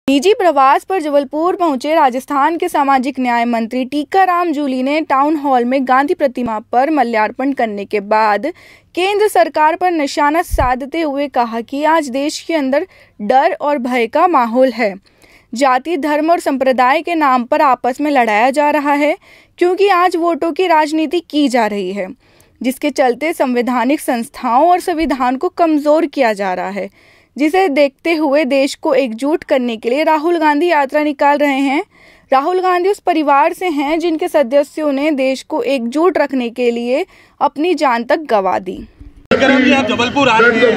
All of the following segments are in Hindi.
निजी प्रवास पर जबलपुर पहुंचे राजस्थान के सामाजिक न्याय मंत्री टीकाराम जूली ने टाउन हॉल में गांधी प्रतिमा पर माल्यार्पण करने के बाद केंद्र सरकार पर निशाना साधते हुए कहा कि आज देश के अंदर डर और भय का माहौल है। जाति, धर्म और संप्रदाय के नाम पर आपस में लड़ाया जा रहा है, क्योंकि आज वोटों की राजनीति की जा रही है, जिसके चलते संवैधानिक संस्थाओं और संविधान को कमजोर किया जा रहा है। जिसे देखते हुए देश को एकजुट करने के लिए राहुल गांधी यात्रा निकाल रहे हैं। राहुल गांधी उस परिवार से हैं जिनके सदस्यों ने देश को एकजुट रखने के लिए अपनी जान तक गंवा दी। आप जबलपुर आ रहे हैं,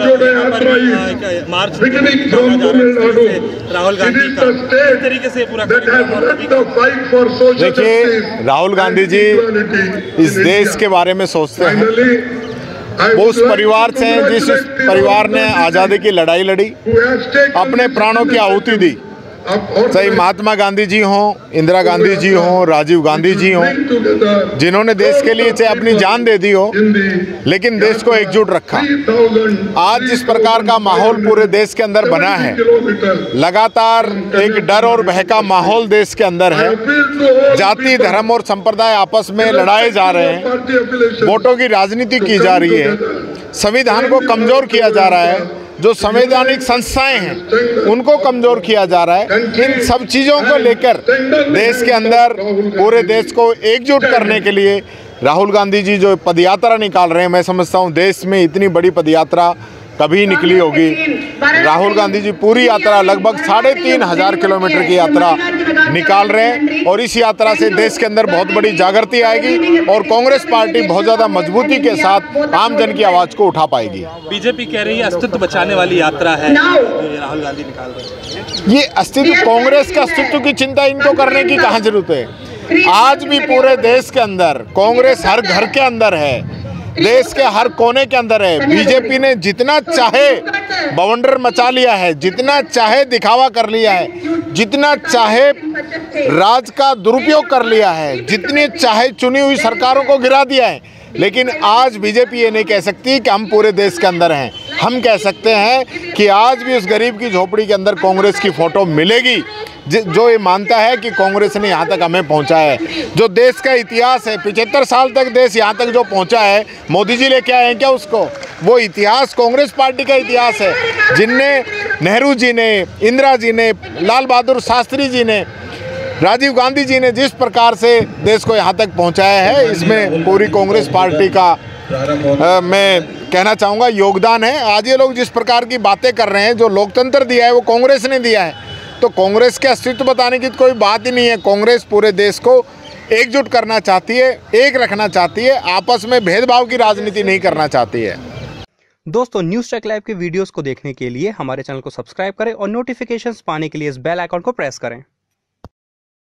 मार्च राहुल गांधी का इस तरीके से पूरा। देखिए, राहुल गांधी जी इस देश के बारे में सोचते हैं। वो उस परिवार से हैं जिस परिवार ने आज़ादी की लड़ाई लड़ी, अपने प्राणों की आहुति दी। चाहे महात्मा गांधी जी हों, इंदिरा गांधी जी हों, राजीव गांधी जी हों, जिन्होंने देश के लिए चाहे अपनी जान दे दी हो, लेकिन देश को एकजुट रखा। आज जिस प्रकार का माहौल पूरे देश के अंदर बना है, लगातार एक डर और भय का माहौल देश के अंदर है। जाति, धर्म और संप्रदाय आपस में लड़ाए जा रहे हैं, वोटों की राजनीति की जा रही है, संविधान को कमजोर किया जा रहा है, जो संवैधानिक संस्थाएं हैं उनको कमजोर किया जा रहा है। इन सब चीज़ों को लेकर देश के अंदर पूरे देश को एकजुट करने के लिए राहुल गांधी जी जो पदयात्रा निकाल रहे हैं, मैं समझता हूं देश में इतनी बड़ी पदयात्रा कभी निकली होगी। राहुल गांधी जी पूरी यात्रा लगभग 3500 किलोमीटर की यात्रा निकाल रहे हैं और इस यात्रा से देश के अंदर बहुत बड़ी जागृति आएगी और कांग्रेस पार्टी बहुत ज़्यादा मजबूती के साथ आम जन की आवाज़ को उठा पाएगी। बीजेपी कह रही है अस्तित्व बचाने वाली यात्रा है जो राहुल गांधी निकाल रहे हैं। ये अस्तित्व, कांग्रेस के अस्तित्व की चिंता इनको करने की कहाँ जरूरत है। आज भी पूरे देश के अंदर कांग्रेस हर घर के अंदर है, देश के हर कोने के अंदर है। बीजेपी ने जितना चाहे बवंडर मचा लिया है, जितना चाहे दिखावा कर लिया है, जितना चाहे राज का दुरुपयोग कर लिया है, जितनी चाहे चुनी हुई सरकारों को गिरा दिया है, लेकिन आज बीजेपी ये नहीं कह सकती कि हम पूरे देश के अंदर हैं। हम कह सकते हैं कि आज भी उस गरीब की झोपड़ी के अंदर कांग्रेस की फोटो मिलेगी जो ये मानता है कि कांग्रेस ने यहाँ तक हमें पहुँचाया है। जो देश का इतिहास है, 75 साल तक देश यहाँ तक जो पहुँचा है, मोदी जी लेके आए हैं क्या उसको? वो इतिहास कांग्रेस पार्टी का इतिहास है, जिनने नेहरू जी ने, इंदिरा जी ने, लाल बहादुर शास्त्री जी ने, राजीव गांधी जी ने जिस प्रकार से देश को यहाँ तक पहुँचाया है, इसमें पूरी कांग्रेस पार्टी का मैं कहना चाहूँगा योगदान है। आज ये लोग जिस प्रकार की बातें कर रहे हैं, जो लोकतंत्र दिया है वो कांग्रेस ने दिया है, तो कांग्रेस के अस्तित्व बताने की कोई बात ही नहीं है। कांग्रेस पूरे देश को एकजुट करना चाहती है, एक रखना चाहती है, आपस में भेदभाव की राजनीति नहीं करना चाहती है। दोस्तों, न्यूज़ ट्रैक लाइव के वीडियोस को देखने के लिए हमारे चैनल को सब्सक्राइब करें और नोटिफिकेशंस पाने के लिए इस बेल आइकन को प्रेस करें।